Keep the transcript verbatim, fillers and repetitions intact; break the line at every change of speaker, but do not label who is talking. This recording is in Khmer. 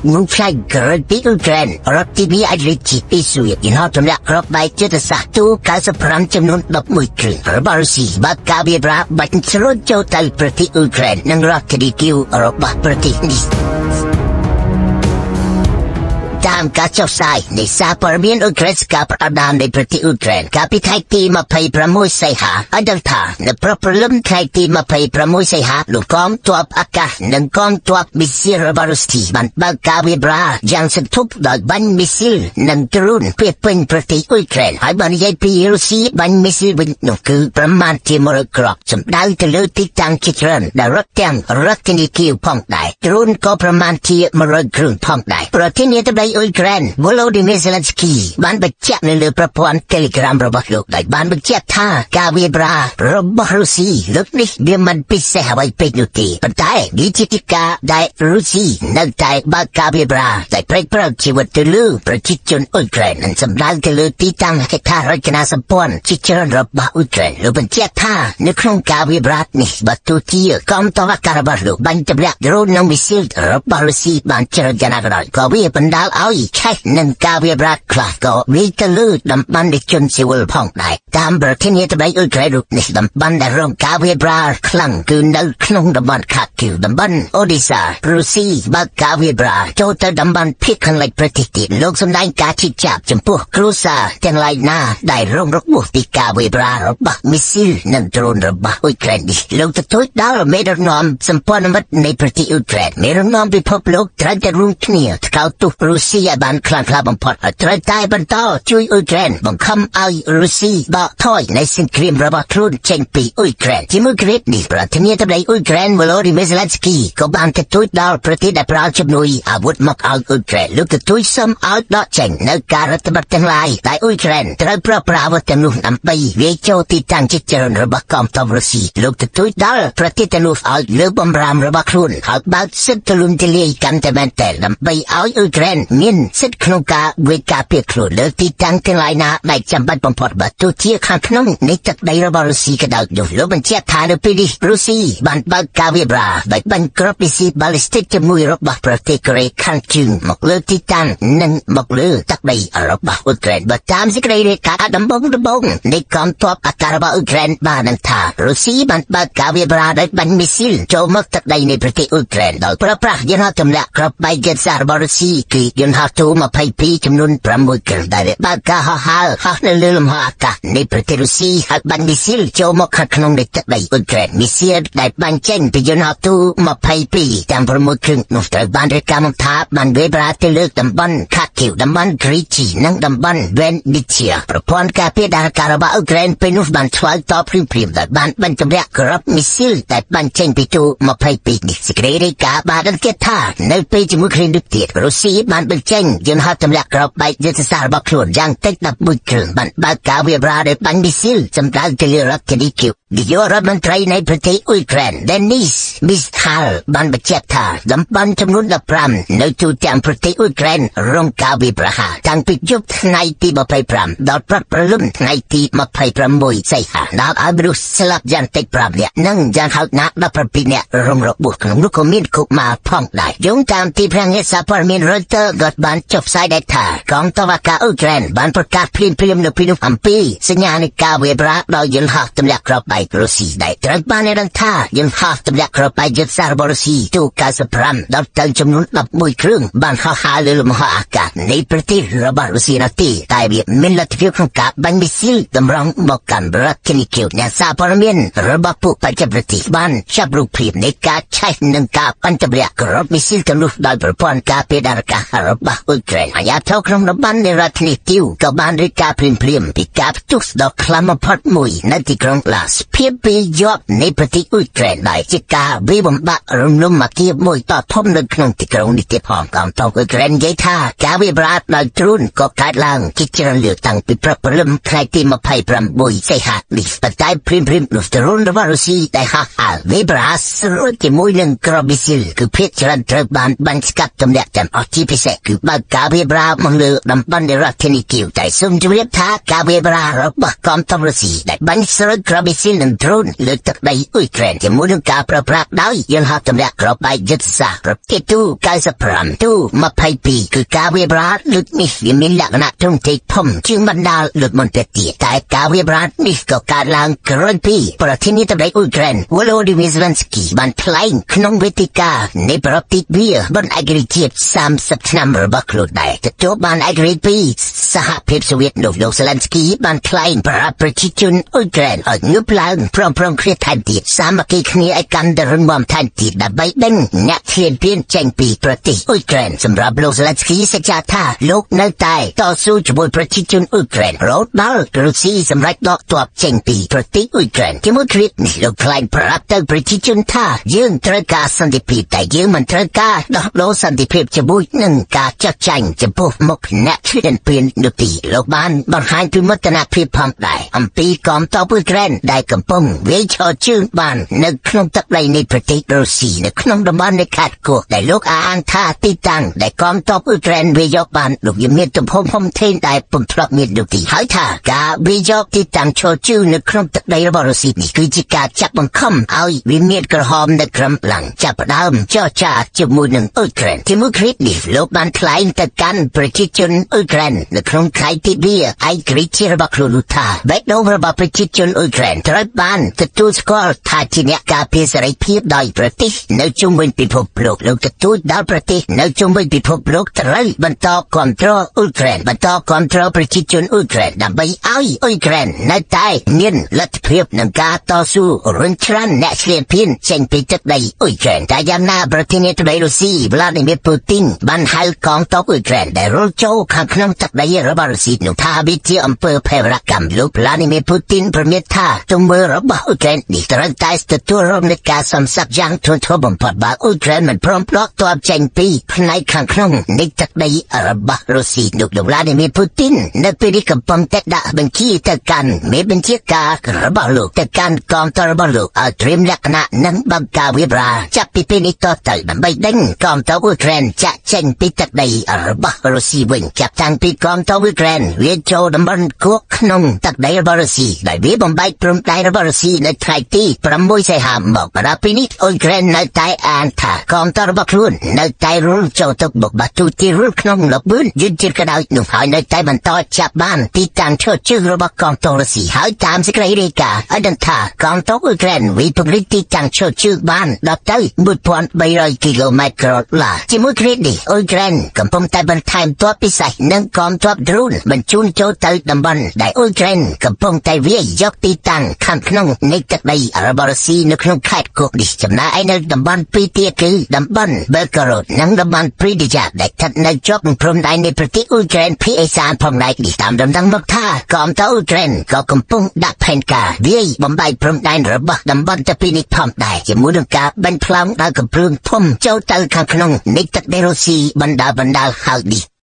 ងផ្សាយក្រោយពីអ៊ុក្រែនរដ្ឋទីពីអាចរីកជាពីស៊ុយយន្តហោះទម្លាក់គ្រាប់បែកយុទ្ធសាស្ត្រទូកៅសិបប្រាំចំនួនដប់មួយគ្រឿងរបស់រុស្ស៊ីបាត់ការវាប្រាបាច់ជ្រុលចូលទៅប្រទេសអ៊ុក្រែននិងរដ្ឋគីគីវរបស់ប្រទេសនេះតាមការចុះផ្សាយនៃសារព័ត៌មានអ៊ុក្រែនការប្រដាមនៃប្រទេសអ៊ុក្រែនកាលពីថ្ងៃទីម្ភៃប្រាំមួយសីហាឲ្យដឹងថានៅព្រឹកព្រលឹមថ្ងៃទីម្ភៃប្រាំមួយសីហាលោកកងទ័ពអាកាសនិងកងទ័ពមីស៊ីលរបស់រុស្ស៊ីបានបើកការវាប្រាយ៉ាងសន្ធឹកដោយបាញ់មីស៊ីលនិងដ្រូនពាសពេញប្រទេសអ៊ុក្រែនហើយបាននិយាយពីរុស្ស៊ីបាញ់មីស៊ីលវិញនោះគឺប្រមាណជាមរក្រក់សម្ដៅទៅលើទីតាំងជាច្រើនដែលរត់ទាំងរដ្ឋគីគីវផងដែរដ្រូនក៏ប្រមាណជាមួយរយគ្រឿងផងដែរប្រធានាធិបតីអ៊ុក្រែន Volodymyr Zelensky បានបញ្ជាក់នៅលើប្រព័ន្ធ Telegram របស់លោកដែលបានបញ្ជាក់ថាការវាប្រារបស់រុស្ស៊ីលើកនេះវាមិនពិសេសអ្វីពេកនោះទេប៉ុន្តែវាជាទីការដែលរុស្ស៊ីនៅតែបើកការវាប្រាតែព្រៃព្រឹកជីវិតទៅលើប្រជាជនអ៊ុក្រែននិងសម្ដៅទៅលើទីតាំងហេដ្ឋារចនាសម្ព័ន្ធជាច្រើនរបស់អ៊ុក្រែនលោកបញ្ជាក់ថានៅក្នុងការវាប្រានេះបើទោះជាកងទ័ពអាកាសរបស់លោកបាញ់ទម្លាក់ដ្រូននិងមីស៊ីលរបស់រុស្ស៊ីបានច្រើនយ៉ាងណាក៏ដោយក៏វាបណ្ដាលឲ្យឆេះនឹងការវាប្រាខ្លះក៏វាទៅលើតំបន់នៃជនស៊ីវិលផងដែរតាមប្រធានាធិបតីអ៊ុក្រែននេះតំបន់ដែលរងការវាប្រាខ្លាំងគឺនៅក្នុងតំបន់ខាគីវតំបន់អូឌីសារុស្ស៊ីបើកការវាប្រាចូលទៅតំបន់ភាគខាងលិចប្រទេសទៀតលោកសម្ដែងការឈឺចាប់ចំពោះគ្រួសារទាំងឡាយណាដែលរងរបួសពីការវាប្រារបស់មីស៊ីលនិងដ្រូនរបស់អ៊ុក្រែននេះលោកទទូចដល់មេដឹកនាំសម្ព័ន្ធមិត្តនៃប្រទេសអ៊ុក្រែនមេដឹកនាំពិភពលោកត្រូវតែរួមគ្នាថ្កោលទោសរុស្ស៊ីឲ្យបានខ្លាំងក្លាបំផុតហើយត្រូវតែបន្តជួយអ៊ុក្រែនបង្ខំឲ្យរុស្ស៊ីបកថយនៃសង្គ្រាមរបស់ខ្លួនចេញពីអ៊ុក្រែនជាមួយគ្រានេះប្រធានាធិបតីអ៊ុក្រែន Volodymyr Zelensky ក៏បានទទូចដល់ប្រទេសដែលផ្ដល់ជំនួយអាវុធមកឲ្យអ៊ុក្រែនលោកទទូចសូមឲ្យដកចេញនៅការរដ្ឋបတ်ទាំងឡាយតែអ៊ុក្រែនត្រូវប្រើប្រាស់អាវុធទាំងនោះដើម្បីវាយចូលទីតាំងជាច្រើនរបស់កងទ័ពរុស្ស៊ីលោកទទូចដល់ប្រទេសទាំងនោះឲ្យលើកបំរាមរបស់ខ្លួនហើយបើកសិទ្ធិទូលំទូលាយកាន់តែមែនទែនដើម្បីឲ្យអ៊ុក្រែនមានសិទ្ធិក្នុងការវិការពារខ្លួនលើទីតាំងទាំងឡាយណាដែលចាំបាច់បំផុតបើទោះជាខាងក្នុងនៃទឹកដីរបស់រុស្ស៊ីក៏ដោយនោះលោកបញ្ជាក់ថានៅពេលនេះរុស្ស៊ីបានបើកការវាប្រាដោយបាញ់គ្រាប់មីស៊ីលបាល់ីស្ទិកជាមួយរបស់ប្រទេសកូរ៉េខាងជើងមកលើទីតាំងនិងមកលើទឹកដីរបស់អ៊ុក្រែនបើតាមសេចក្តីរាយការណ៍ដំបូងដំបូងនៃកងទ័ពអាកាសរបស់អ៊ុក្រែនបានដឹងថារុស្ស៊ីបានបើកការវាប្រាដោយបាញ់មីស៊ីលចូលមកទឹកដីនៃប្រទេសអ៊ុក្រែនដោយប្រើប្រាស់យន្តហោះទម្លាក់គ្រាប់បែកយុទ្ធសាស្ត្ររបស់រុស្ស៊ីគឺយន្តហោះទូម្ភៃពីរចំនួនប្រាំមួយគ្រឿងដែលបើកការហោះហើរហោះនៅលើលំហអាកាសនៃប្រទេសរុស្ស៊ីហើយបាញ់មីស៊ីលចូលមកខាងក្នុងនៃទឹកដីអ៊ុក្រែនមីស៊ីលដែលបាញ់ចេញពីយន្តហោះទូម្ភៃពីរទាំងប្រាំមួយគ្រឿងនោះត្រូវបានរាយការណ៍មកថាបានវាយប្រាទៅលើតំបន់ខាគីវតំបន់គ្រីជីនិងតំបន់វេនឌីជាប្រព័ន្ធការពារដែលការរបស់អ៊ុក្រែនពេលនោះបានឆ្លើយតបព្រាមព្រាមដែលបានបាញ់ទម្លាក់គ្រាប់មីស៊ីលដែលបាញ់ចេញពីទូម្ភៃពីរនេះសេចក្តីរាយការណ៍បានដឹងទៀតថានៅពេលជាមួយគ្នានេះទៀតរុស្ស៊ីបានបញ្ចេញយន្តហោះទម្លាក់គ្រាប់បែកយុទ្ធសាស្ត្ររបស់ខ្លួនយ៉ាងតិចដប់មួយគ្រឿងបានបើកការវាប្រាដោយបាញ់មីស៊ីលសម្ដៅទៅលើរដ្ឋគីគីវនាយករដ្ឋមន្ត្រីនៃប្រទេសអ៊ុក្រែន Denis Mistral បានបញ្ជាក់ថាតំបន់ចំនួនដប់ប្រាំនៅទូទាំងប្រទេសអ៊ុក្រែនរងការវាយប្រហារតាំងពីយប់ថ្ងៃទីម្ភៃប្រាំដល់ព្រឹកព្រលឹមថ្ងៃទីម្ភៃប្រាំមួយសីហាដល់ឲ្យមនុស្សស្លាប់យ៉ាងតិចប្រាំនាក់និងយ៉ាងហោចណាស់ដប់ប្រាំពីរនាក់រងរបួសក្នុងនោះក៏មានកុមារផងដែរយោងតាមទីភ្នាក់ងារសារព័ត៌មាន Reuters ក៏បានចុះផ្សាយដែរថាកងទ័ពអាកាសអ៊ុក្រែនបានប្រកាសភ្លាមភ្លាមនៅពេលនោះអំពីសញ្ញានៃការវាយប្រាដោយយន្តហោះទម្លាក់គ្រាប់បែករុស្ស៊ីដែលត្រូវបានដឹងថាយន្តហោះទម្លាក់គ្រាប់បែកយុទ្ធសាស្ត្ររបស់រុស្ស៊ីទូកៅសិបប្រាំដល់ទៅចំនួនដប់មួយគ្រឿងបានហោះហើរលើលំហអាកាសនៃប្រទេសរបស់រុស្ស៊ីនោះទេតែវាមានលទ្ធភាពក្នុងការបាញ់មីស៊ីលតម្រង់មកកាន់រដ្ឋគីគីវអ្នកសារព័ត៌មានរបស់ពួកបច្ចេកវិទ្យាបានចាប់រូបភាពនៃការឆេះនិងការបាញ់ទម្លាក់គ្រាប់មីស៊ីលទាំងនោះដោយប្រព័ន្ធការពារអាកាសរបស់អ៊ុក្រែនអាជ្ញាធរក្នុងតំបន់នៃរដ្ឋធានីគីវក៏បានរាយការណ៍ភ្លាមៗពីការផ្ទុះដ៏ខ្លាំងបំផុតមួយនៅទីក្រុងឡាសភាពពីយប់នៃប្រទេសអ៊ុក្រែនដែលជាការវាយបំបាក់រំលំអាគារមួយតធំនៅក្នុងទីក្រុងនេះទៀតផងកងទ័ពអ៊ុក្រែននិយាយថាការវាយប្រាដោយដ្រូនក៏កើតឡើងជាច្រើនលើកតាំងពីព្រឹកព្រលឹមថ្ងៃទីម្ភៃប្រាំមួយសីហានេះប៉ុន្តែព្រាមព្រាមនោះដ្រូនរបស់រុស្ស៊ីដែលហោះហើរវាយប្រាស្រួលជាមួយនឹងគ្រាប់មីស៊ីលគឺភាគច្រើនត្រូវបានបាញ់ស្កាត់ទម្លាក់ទាំងអស់ជាពិសេសគឺបើកការវាយប្រាមកលើតំបន់នៃរដ្ឋធានីគីវតែសូមជម្រាបថាការវាយប្រារបស់កងទ័ពរុស្ស៊ីដែលបាញ់ស្រូវគ្រាប់មីស៊ីលនឹងដ្រូនលើទឹកដីអ៊ុយក្រែនជាមួយនឹងការប្រើប្រាស់ដោយយន្តហោះទម្លាក់គ្រាប់បែកយុទ្ធសាស្ត្រប្រភេទទូកៅសិបប្រាំទូยี่สิบสองគឺការវាយប្រហារលើកនេះវាមានលក្ខណៈទ្រង់ទ្រាយធំជាងបណ្ដាលលើកមុនទៅទៀតតែការវាយប្រហារនេះក៏កើតឡើងក្រោយពីប្រធានាធិបតីអ៊ុយក្រែន Volodymyr Zelensky បានថ្លែងក្នុងវេទិកានៃប្រតិទិវាបណ្ដាឯករាជ្យជាតិសាមសិបឆ្នាំរបស់ខ្លួនដែរទទួលបានឯករាជ្យពីសហភាពសូវៀតលោកលោក Zelensky បានថ្លែងប្រាប់ប្រជាជនអ៊ុយក្រែនឲ្យងើបឡើងព្រមព្រំគ្នាថែមទៀតសាមគ្គីគ្នាឲ្យកាន់តែរឹងមាំថែមទៀតដើម្បីដេញអ្នកឈ្លានពានចេញពីប្រទេសអ៊ុយក្រែនសម្រាប់លោក Zelensky សច្ចាថាលោកនៅតែតស៊ូជាមួយប្រជាជនអ៊ុយក្រែនរហូតដល់រុស្ស៊ីសម្រេចដកទ័ពចេញពីប្រទេសអ៊ុយក្រែនជាមួយគ្រានេះលោកថ្លែងប្រាប់ទៅប្រជាជនថាយើងត្រូវការសន្តិភាពតែយើងមិនត្រូវការដោះដូរសន្តិភាពជាមួយនឹងការចាត់ចែងចំពោះមុខអ្នកឈ្លានពាននោះទេលោកបានបង្ហាញពីមោទនភាពផងដែរអំពីកងទ័ពអ៊ុយក្រែនដែលកំពុងវាយឈរជើងបាននៅក្នុងទឹកដីនៃប្រទេសរុស្ស៊ីនៅក្នុងតំបន់នៃខេត្តគោកដែលលោកអះអាងថាទីតាំងដែលកងទ័ពអ៊ុយក្រែនវាយកបានលោកវាមានទំហំធំធេងដែលពុំធ្លាប់មាននោះទេហើយថាការវាយកទីតាំងឈរជើងនៅក្នុងទឹកដីរបស់រុស្ស៊ីនេះគឺជាការចាប់បង្ខំឲ្យវាមានក្រហមនៅក្រំឡើងចាប់ផ្ដើមចរចាជាមួយនឹងអ៊ុយក្រែនជាមួយគ្រានេះលោកបានថ្លែងទៅកាន់ប្រជាជនអ៊ុយក្រែននៅក្នុងខែទីវាឯករាជ្យជាតិរបស់ខ្លួនថាបេក្ខភាពរបស់ប្រជាជនអ៊ុយក្រែនត្រូវបានទទួលស្គាល់ថាជាអ្នកការពារសេរីភាពដោយប្រទេសនៅជុំវិញពិភពលោកលោកទទួលដល់ប្រទេសនៅជុំវិញពិភពលោកត្រូវបន្តគាំទ្រអ៊ុយក្រែនបន្តគាំទ្រប្រជាជនអ៊ុយក្រែនដើម្បីឲ្យអ៊ុយក្រែននៅតែមានលទ្ធភាពនឹងការតស៊ូរុញច្រានអ្នកឈ្លានពានចេញពីទឹកដីអ៊ុយក្រែនតែយ៉ាងណាប្រធានាធិបតីរុស្ស៊ី Vladimir Putin បានហៅកងទ័ពអ៊ុយក្រែនដែលរុលចូលខាងក្នុងទឹកដីរបស់រុស្ស៊ីនោះថាវាជាអំពើភេរវកម្មលោក Vladimir Putin ប្រមានថាទង្វើរបស់អ៊ុយក្រែននេះត្រូវតែទទួលរងនឹងការសំសាប់យ៉ាងធ្ងន់ធ្ងរបំផុតបើអ៊ុយក្រែនមិនព្រមដកទ័ពចេញពីផ្នែកខាងក្នុងនៃទឹកដីរបស់រុស្ស៊ីលោក Vladimir Putin នៅពេលនេះកំពុងតែដាក់បញ្ជាទៅកាន់មេបញ្ជាការរបស់លោកទៅកាន់កងទ័ពរបស់លោកឲ្យត្រៀមលក្ខណៈនិងបង្ការវាប្រាចាប់ពីពេលនេះតទៅដើម្បីដេញកងទ័ពអ៊ុយក្រែនចាក់ចេញពីទឹកដីរបស់រុស្ស៊ីវិញចាប់តាំងពីកងទ័ពអ៊ុយក្រែនវាចូលតំបន់គោកក្នុងទឹកដីរបស់រុស្ស៊ីដែលវាបំបែកព្រំដែនរបស់រុស្ស៊ីនៅថ្ងៃទីប្រាំមួយសីហាមកដល់ពេលនេះអ៊ុយក្រែននៅតែអានថាកងទ័ពរបស់ខ្លួននៅតែរុលចូលទៅបុកបាត់ទូទីរុលក្នុងលបឿនយឺតជាក្តៅនោះហើយនៅតែបន្តចាប់បានទីតាំងឈរជើងរបស់កងទ័ពរុស្ស៊ីហើយតាមសេចក្តីរាយការណ៍ឲ្យដឹងថាកងទ័ពអ៊ុយក្រែនវាពង្រីកទីតាំងឈរជើងបានដល់ទៅមួយពាន់បីរយគីឡូម៉ែត្រក្រឡាជាមួយគ្រានេះអ៊ុយក្រែនកំពុងតែបន្ថែមទ័ពពិសេសនិងកងទ័ពដ្រូនបញ្ជូនចូលទៅតំបន់ដែលអ៊ុយក្រែនកំពុងតែវាយយកទីតាំងខាងក្នុងនៃទឹកដីរបស់រុស្ស៊ីនៅក្នុងខេត្តគោកនេះចំណែកឯនៅតំបន់ពីរទៀតគឺតំបន់ Belgorod និងតំបន់ Pripyat ដែលស្ថិតនៅជាប់នឹងព្រំដែននៃប្រទេសអ៊ុយក្រែនភាគឦសានផងដែរនេះតាមដំណឹងមកថាកងទ័ពអ៊ុយក្រែនក៏កំពុងដាក់ផែនការវាយបំបែកព្រំដែនរបស់តំបន់ទាំងពីរនេះផងដែរជាមួយនឹងការបាញ់ផ្លោងដោយកំភ្លើងធំចូលទៅខាងក្នុងនៃទឹកដីរុស្ស៊ីបណ្ដាបណ្ដាហើយនេះ